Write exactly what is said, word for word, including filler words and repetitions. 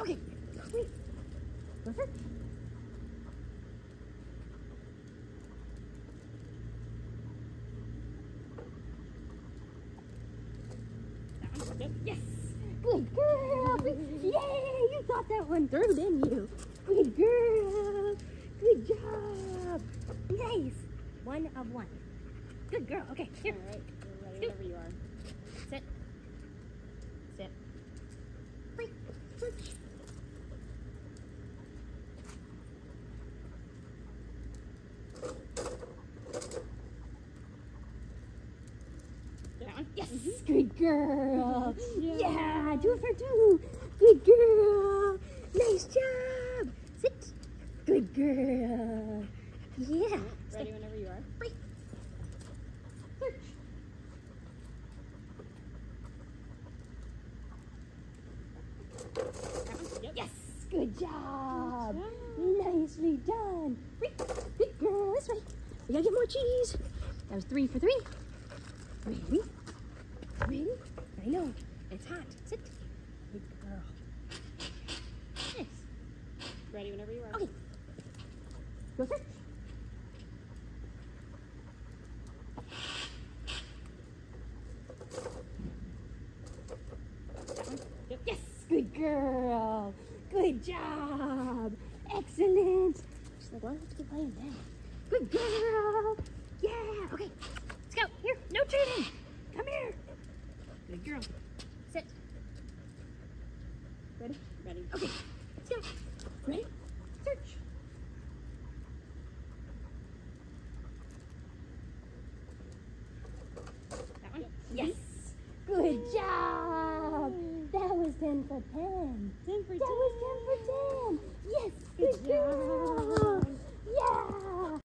Okay. Wait. Go search. That one. Yep. Yes. Good girl. Yay! You got that one through, didn't you? Good girl. Good job. Nice. One of one. Good girl. Okay, here. All right. You're ready whenever you are. Sit. Sit. Wait. Search. That one? Yes. Mm-hmm. Good girl. Yeah. Yeah. Do it for two. Good girl. Nice job. Sit. Good girl. Yeah. Ready whenever you are. Wait. Search. That one? Yep. Yes. Good job. Good job. Nicely done. Wait. Good girl. This way. We gotta get more cheese. That was three for three. Ready? Ready? I know. It's hot. Sit. Good girl. Nice. Ready whenever you are. Okay. Go search. That one? Yep. Yes. Good girl. Good job. Excellent. She's like, well, I have to keep playing then. Good girl. Yeah. Okay. Let's go. Here. No cheating. Come here. Good girl. Sit. Ready? Ready. Okay. Let's go. Ready? Search. That one? Yes. Good job. That was ten for ten. ten for ten. That was ten for ten. Yes. Good Good girl.